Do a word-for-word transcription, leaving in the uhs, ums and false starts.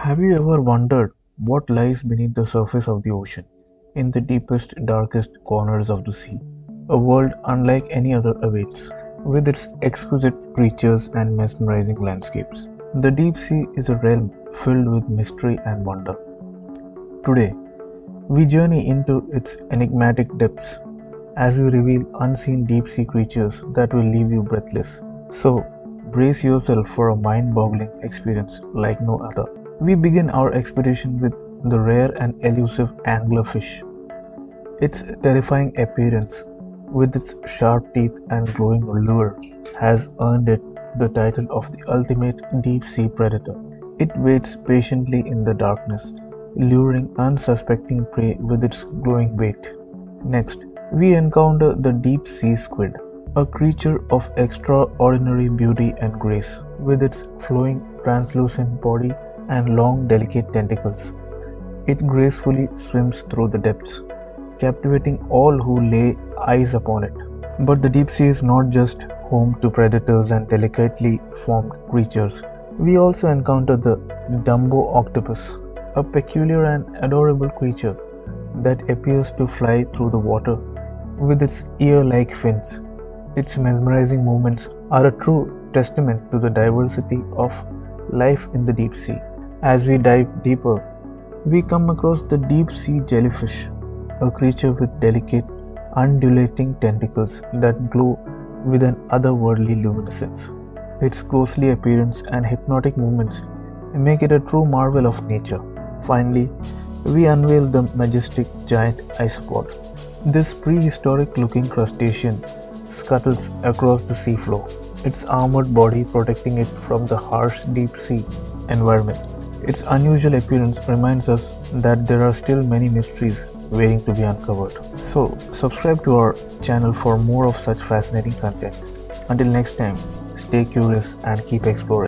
Have you ever wondered what lies beneath the surface of the ocean, in the deepest, darkest corners of the sea? A world unlike any other awaits, with its exquisite creatures and mesmerizing landscapes. The deep sea is a realm filled with mystery and wonder. Today, we journey into its enigmatic depths as we reveal unseen deep sea creatures that will leave you breathless. So, brace yourself for a mind-boggling experience like no other. We begin our expedition with the rare and elusive anglerfish. Its terrifying appearance, with its sharp teeth and glowing lure, has earned it the title of the ultimate deep-sea predator. It waits patiently in the darkness, luring unsuspecting prey with its glowing bait. Next, we encounter the deep sea squid, a creature of extraordinary beauty and grace, with its flowing, translucent body and long, delicate tentacles. It gracefully swims through the depths, captivating all who lay eyes upon it. But the deep sea is not just home to predators and delicately formed creatures. We also encounter the Dumbo Octopus, a peculiar and adorable creature that appears to fly through the water with its ear-like fins. Its mesmerizing movements are a true testament to the diversity of life in the deep sea. As we dive deeper, we come across the deep sea jellyfish, a creature with delicate, undulating tentacles that glow with an otherworldly luminescence. Its ghostly appearance and hypnotic movements make it a true marvel of nature. Finally, we unveil the majestic giant Iceb. This prehistoric-looking crustacean scuttles across the seafloor, its armored body protecting it from the harsh deep sea environment. Its unusual appearance reminds us that there are still many mysteries waiting to be uncovered. So, subscribe to our channel for more of such fascinating content. Until next time, stay curious and keep exploring.